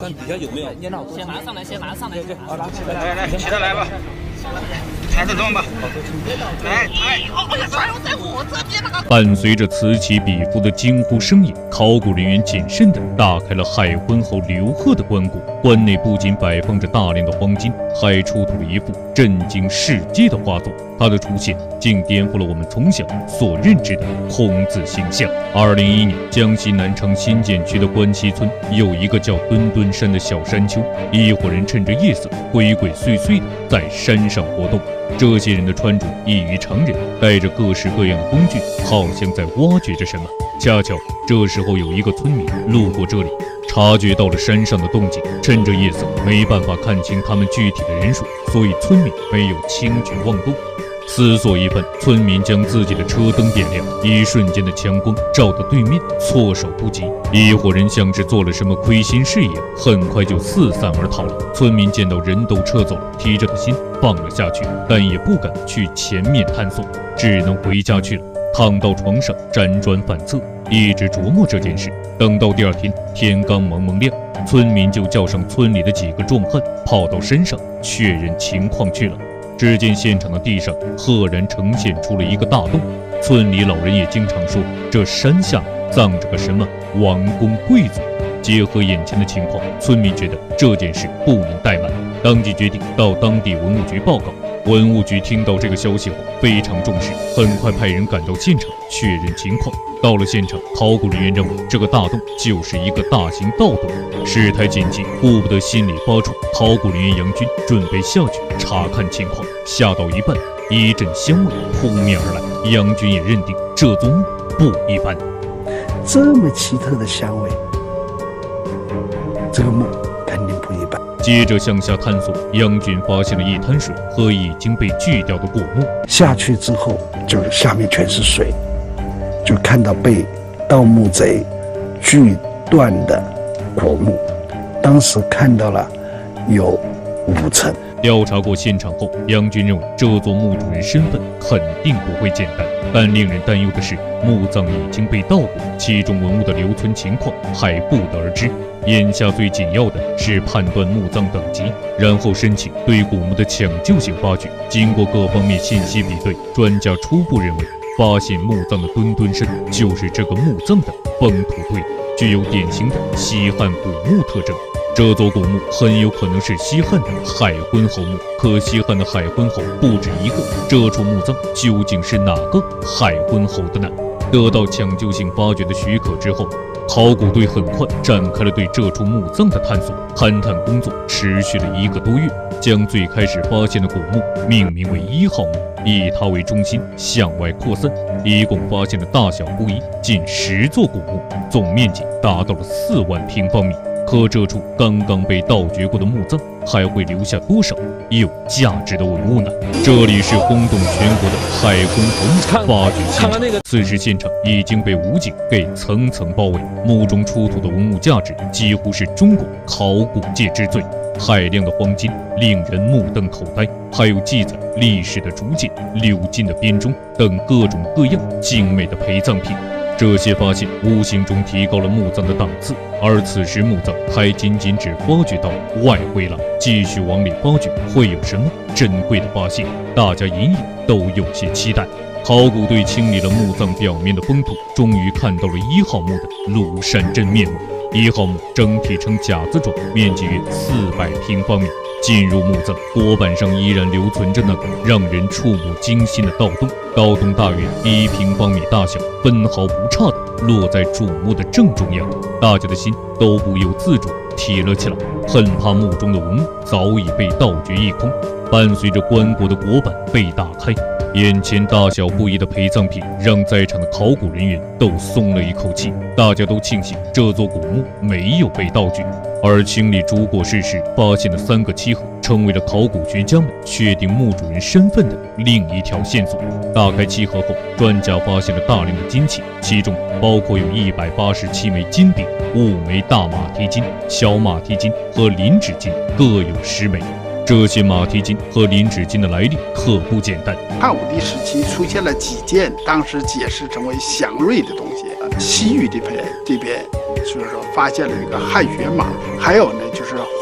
看底下有没有？ 先拿上来，先拿上来。 好，拿起来， 来，起来来吧，抬得动吧。来， 哎呀，船在我这边了。 伴随着此起彼伏的惊呼声音，考古人员谨慎地打开了海昏侯刘贺的棺椁。棺内不仅摆放着大量的黄金，还出土了一幅震惊世界的画作。它的出现竟颠覆了我们从小所认知的孔子形象。2011年，江西南昌新建区的关西村有一个叫墩墩山的小山丘，一伙人趁着夜色鬼鬼祟祟地在山上活动。这些人的穿着异于常人，带着各式各样的工具，好像在挖掘着什么。恰巧这时候有一个村民路过这里，察觉到了山上的动静，趁着夜色没办法看清他们具体的人数，所以村民没有轻举妄动。思索一番，村民将自己的车灯点亮，一瞬间的强光照得对面措手不及。一伙人像是做了什么亏心事一样，很快就四散而逃了。村民见到人都撤走了，提着的心放了下去，但也不敢去前面探索，只能回家去了。躺到床上辗转反侧，一直琢磨这件事。等到第二天天刚蒙蒙亮，村民就叫上村里的几个壮汉，跑到山上确认情况去了。只见现场的地上赫然呈现出了一个大洞，村里老人也经常说，这山下葬着个什么王公贵族。结合眼前的情况，村民觉得这件事不能怠慢，当即决定到当地文物局报告。文物局听到这个消息后非常重视，很快派人赶到现场确认情况。到了现场，考古人员认为这个大洞就是一个大型盗洞。事态紧急，顾不得心里发怵，考古人员杨军准备下去查看情况。下到一半，一阵香味扑面而来，杨军也认定这座墓不一般。 这么奇特的香味，这个墓肯定不一般。 接着向下探索，杨军发现了一滩水和已经被锯掉的果木。 下去之后，就下面全是水，就看到被盗墓贼锯断的果木。当时看到了有5层。 调查过现场后，杨军认为这座墓主人身份肯定不会简单，但令人担忧的是，墓葬已经被盗过，其中文物的留存情况还不得而知。眼下最紧要的是判断墓葬等级，然后申请对古墓的抢救性发掘。经过各方面信息比对，专家初步认为，发现墓葬的墩墩山就是这个墓葬的封土堆，具有典型的西汉古墓特征。这座古墓很有可能是西汉的海昏侯墓，可西汉的海昏侯不止一个，这处墓葬究竟是哪个海昏侯的呢？得到抢救性发掘的许可之后，考古队很快展开了对这处墓葬的探索。勘探工作持续了1个多月，将最开始发现的古墓命名为1号墓，以它为中心向外扩散，一共发现了大小不一近10座古墓，总面积达到了4万平方米。可这处刚刚被盗掘过的墓葬还会留下多少有价值的文物呢？这里是轰动全国的海昏侯墓发掘现场。此时现场已经被武警给层层包围，墓中出土的文物价值几乎是中国考古界之最，海量的黄金令人目瞪口呆，还有记载历史的竹简、鎏金的编钟等各种各样精美的陪葬品。这些发现无形中提高了墓葬的档次，而此时墓葬还仅只发掘到外围了，继续往里发掘会有什么珍贵的发现？大家隐隐都有些期待。考古队清理了墓葬表面的封土，终于看到了1号墓的庐山真面目。1号墓整体呈甲字状，面积约400平方米。进入墓葬，椁板上依然留存着那个让人触目惊心的盗洞，盗洞大约1平方米大小，分毫不差的落在主墓的正中央。大家的心都不由自主提了起来，很怕墓中的文物早已被盗掘一空。伴随着棺椁的椁板被打开，眼前大小不一的陪葬品让在场的考古人员都松了一口气，大家都庆幸这座古墓没有被盗掘。而清理主椁室时发现的3个漆盒，成为了考古学家们确定墓主人身份的另一条线索。打开漆盒后，专家发现了大量的金器，其中包括有187枚金币、5枚大马蹄金、小马蹄金和磷脂金，各有10枚。这些马蹄金和磷脂金的来历可不简单。 汉武帝时期出现了几件当时解释成为祥瑞的东西，西域这边所以说发现了一个汗血马，还有呢就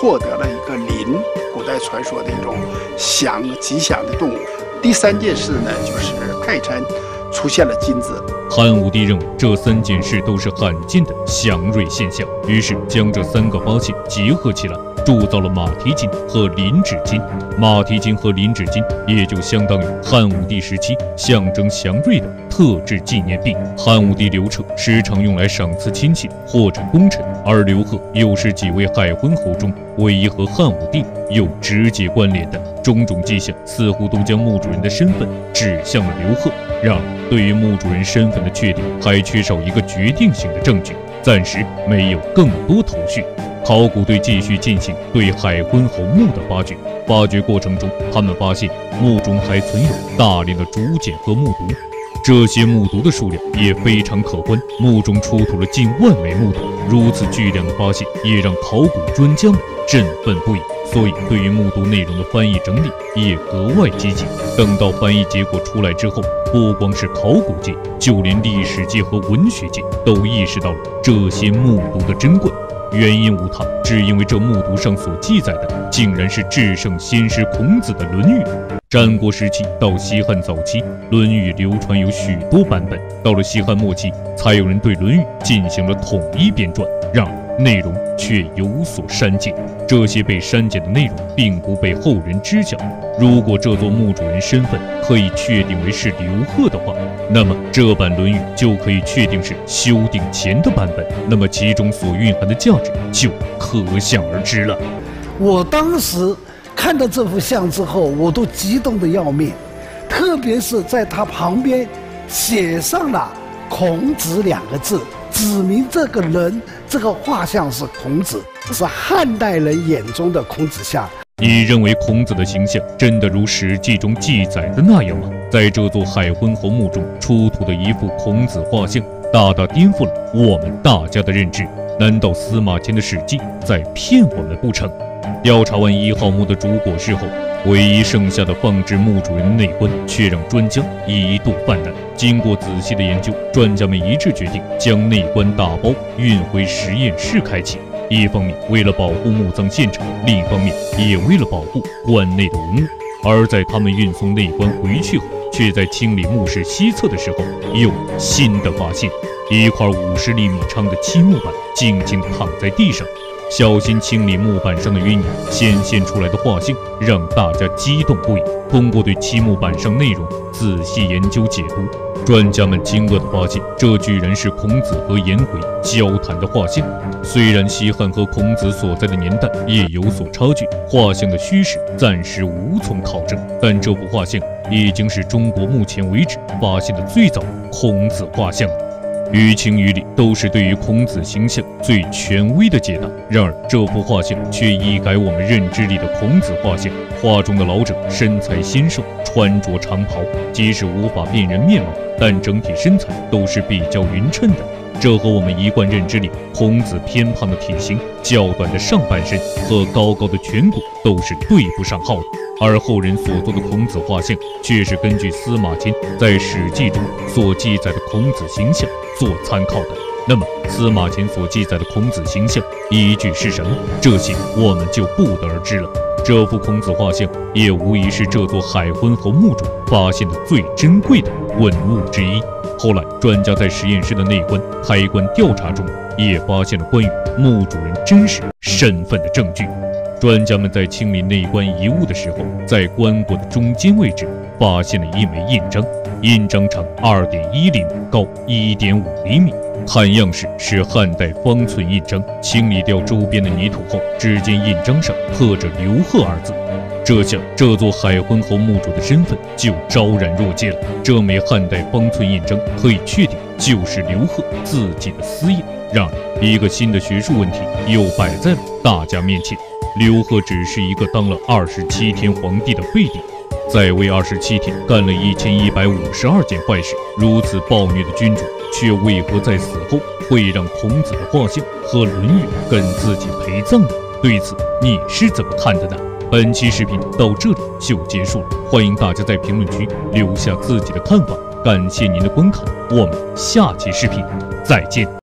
获得了一个麟，古代传说的一种吉祥的动物。第3件事呢，就是泰山出现了金子。 汉武帝认为这3件事都是罕见的祥瑞现象，于是将这3个发现结合起来，铸造了马蹄金和麟趾金。马蹄金和麟趾金也就相当于汉武帝时期象征祥瑞的特制纪念币。汉武帝刘彻时常用来赏赐亲戚或者功臣，而刘贺又是几位海昏侯中唯一和汉武帝有直接关联的。种种迹象似乎都将墓主人的身份指向了刘贺。然而，对于墓主人身份的确定，还缺少一个决定性的证据，暂时没有更多头绪。考古队继续进行对海昏侯墓的发掘，发掘过程中，他们发现墓中还存有大量的竹简和木牍，这些木牍的数量也非常可观，墓中出土了近10000枚木牍。如此巨量的发现，也让考古专家们振奋不已。所以，对于木牍内容的翻译整理也格外积极。等到翻译结果出来之后，不光是考古界，就连历史界和文学界都意识到了这些木牍的珍贵。原因无他，只因为这木牍上所记载的，竟然是至圣先师孔子的《论语》。战国时期到西汉早期，《论语》流传有许多版本，到了西汉末期，才有人对《论语》进行了统一编撰。然而，内容却有所删减，这些被删减的内容并不被后人知晓。如果这座墓主人身份可以确定为是刘贺的话，那么这版《论语》就可以确定是修订前的版本，那么其中所蕴含的价值就可想而知了。 我当时看到这幅像之后，我都激动得要命，特别是在他旁边写上了“孔子”2个字，指明这个人这个画像是孔子，是汉代人眼中的孔子像。 你认为孔子的形象真的如《史记》中记载的那样吗？在这座海昏侯墓中出土的一幅孔子画像，大大颠覆了我们大家的认知。难道司马迁的《史记》在骗我们不成？调查完1号墓的主椁室后，唯一剩下的放置墓主人的内棺却让专家一度犯难。经过仔细的研究，专家们一致决定将内棺打包运回实验室开启。一方面为了保护墓葬现场，另一方面也为了保护棺内的文物。而在他们运送内棺回去后，却在清理墓室西侧的时候有新的发现：一块50厘米长的漆木板静静躺在地上。小心清理木板上的晕泥，显现出来的画像让大家激动不已。通过对漆木板上内容仔细研究解读，专家们惊愕地发现，这居然是孔子和颜回交谈的画像。虽然西汉和孔子所在的年代也有所差距，画像的虚实暂时无从考证，但这幅画像已经是中国目前为止发现的最早孔子画像了。于情于理都是对于孔子形象最权威的解答。然而，这幅画像却一改我们认知里的孔子画像。画中的老者身材纤瘦，穿着长袍，即使无法辨认面貌，但整体身材都是比较匀称的。这和我们一贯认知里孔子偏胖的体型、较短的上半身和高高的颧骨都是对不上号的。而后人所做的孔子画像，却是根据司马迁在《史记》中所记载的孔子形象做参考的。那么，司马迁所记载的孔子形象依据是什么？这些我们就不得而知了。这幅孔子画像也无疑是这座海昏侯墓中发现的最珍贵的文物之一。后来，专家在实验室的内棺开棺调查中，也发现了关于墓主人真实身份的证据。专家们在清理内棺遗物的时候，在棺椁的中间位置发现了一枚印章，印章长2.1厘米，高1.5厘米。看样式是汉代方寸印章。清理掉周边的泥土后，只见印章上刻着“刘贺”2字。这下这座海昏侯墓主的身份就昭然若揭了。这枚汉代方寸印章可以确定就是刘贺自己的私印。然而，一个新的学术问题又摆在了大家面前。刘贺只是一个当了27天皇帝的废帝，在位27天，干了1152件坏事。如此暴虐的君主，却为何在死后会让孔子的画像和《论语》跟自己陪葬呢？对此你是怎么看的呢？本期视频到这里就结束了，欢迎大家在评论区留下自己的看法。感谢您的观看，我们下期视频再见。